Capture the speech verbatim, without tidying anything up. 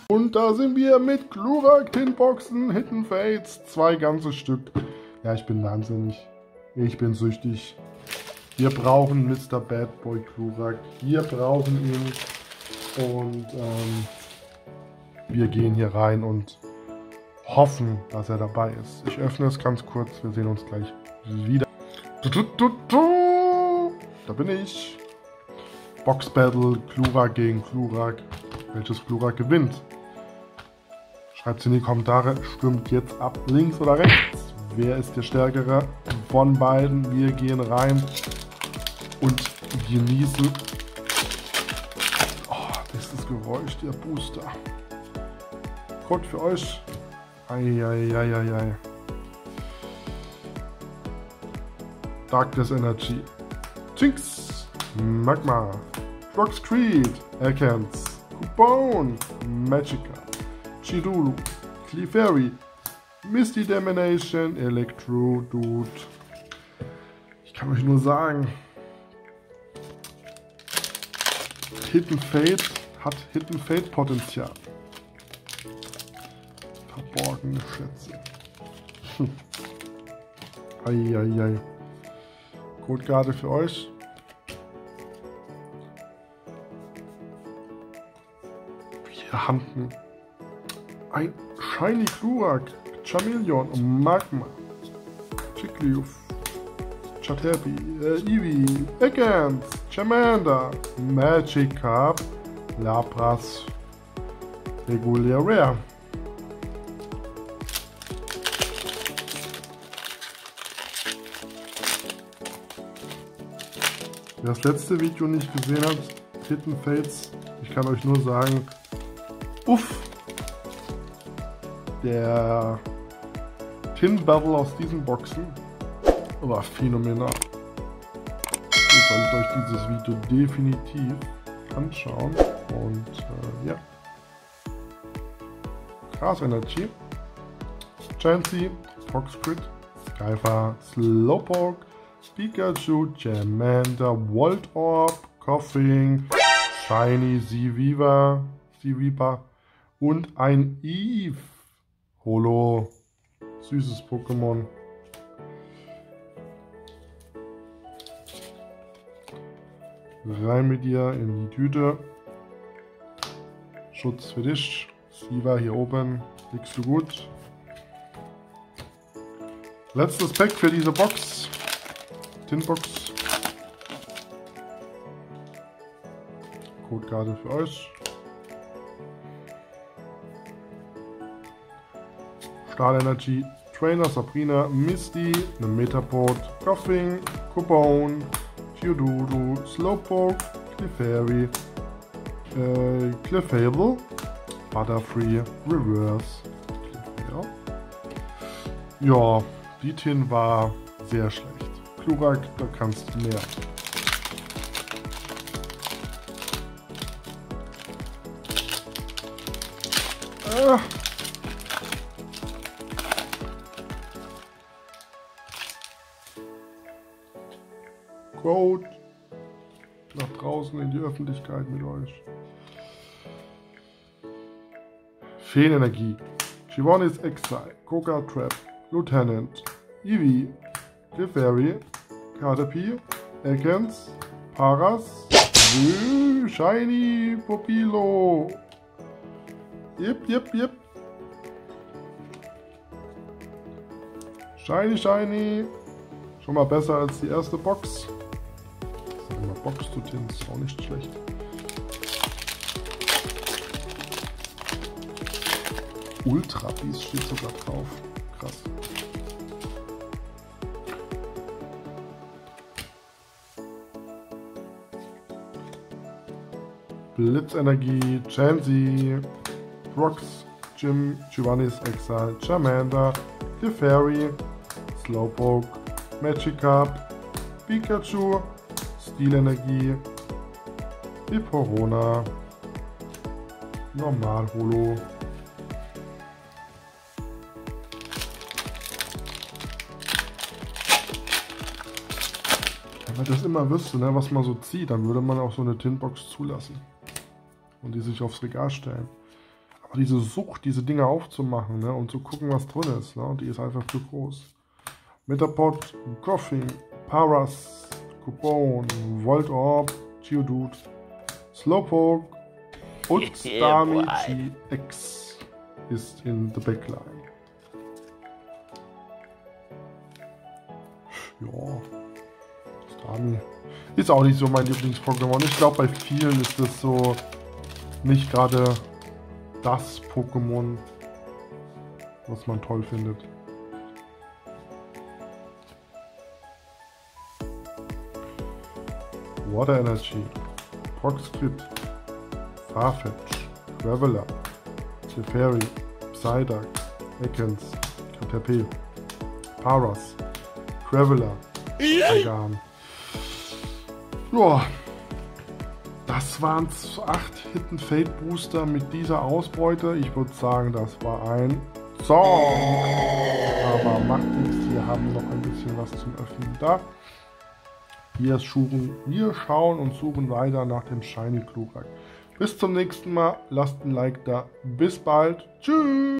Und da sind wir mit Glurak Tinboxen, Hidden Fates, zwei ganze Stück. Ja, ich bin wahnsinnig. Ich bin süchtig. Wir brauchen Mister Bad Boy Glurak. Wir brauchen ihn. Und ähm, wir gehen hier rein und hoffen, dass er dabei ist. Ich öffne es ganz kurz. Wir sehen uns gleich wieder. Du, du, du, du. Da bin ich. Box Battle, Glurak gegen Glurak. Welches Glurak gewinnt? Schreibt es in die Kommentare. Stimmt jetzt ab, links oder rechts. Wer ist der Stärkere von beiden? Wir gehen rein und genießen. Oh, dieses Geräusch, der Booster. Code für euch. Eieieiei. Darkness Energy. Jinx. Magma. Frox Creed. Erkens. Coupon. Magica. Chidulu. Clefairy. Misty Domination. Electro Dude. Ich kann euch nur sagen, Hidden Fate hat Hidden Fate Potenzial. Verborgene Schätze. Hm. Eieiei. Codekarte für euch. Wir haben ein Shiny Glurak, Chameleon, Magma, Jigglypuff, Chatterpie, äh, Eevee, Ekans, Charmander, Magikarp, Lapras, regulär Rare. Wer das letzte Video nicht gesehen hat, Hidden Fates, ich kann euch nur sagen, uff, der Tin Battle aus diesen Boxen war phänomenal. Ihr solltet euch dieses Video definitiv anschauen und äh, ja. Grass Energy, Chansey, Fox Crit, Skyfire, Slowpoke, Pikachu, Charmander, Voltorb, Koffing, Shiny, Seaweaver, Seaweaver und ein Eve. Holo. Süßes Pokémon. Rein mit dir in die Tüte. Schutz für dich. Siva hier oben. Liegst du gut. Letztes Pack für diese Box. Tinbox. Codekarte für euch. Stahl Energy, Trainer, Sabrina, Misty, eine Metapod, Koffing, Coupon, Geodude, Slowpoke, Clefairy, äh, Clefable, Butterfree, Reverse. Ja. ja, die Tin war sehr schlecht. Glurak, da kannst du mehr. Ah. Code nach draußen in die Öffentlichkeit mit euch. Feenenergie, Giovanni's Exile, Coca Trap, Lieutenant, Eevee, Clefairy, Caterpie, Ekans, Paras, Wö, Shiny, Popilo. Jip, jip, jip. Shiny, Shiny. Schon mal besser als die erste Box. Box zu Tins, auch nicht schlecht. Ultra Beast steht sogar drauf. Krass. Blitzenergie, Chansey, Brox, Jim, Giovanni's Exile, Charmander, Clefairy, Slowpoke, Magikarp, Pikachu, Stilenergie, Eporona, Normal Holo, wenn man das immer wüsste, ne, was man so zieht, dann würde man auch so eine Tinbox zulassen und die sich aufs Regal stellen. Aber diese Sucht, diese Dinge aufzumachen, ne, und zu gucken, was drin ist, ne, die ist einfach zu groß. Metapod, Koffing, Paras, Coupon, Volt Orb, Geodude, Slowpoke und Starmie G X ist in the Backline. Ja, Starmie ist auch nicht so mein Lieblings-Pokémon. Ich glaube, bei vielen ist das so nicht gerade das Pokémon, was man toll findet. Water Energy, Proxkit, Farfetch, Graveler, Teferi, Psyduck, Ekans, Caterpie, Paras, Graveler, Agan. Ja, das waren acht Hidden Fate Booster mit dieser Ausbeute. Ich würde sagen, das war ein Song. Aber macht nichts, wir haben noch ein bisschen was zum Öffnen da. Wir, suchen, wir schauen und suchen weiter nach dem Shiny Glurak. Bis zum nächsten Mal. Lasst ein Like da. Bis bald. Tschüss.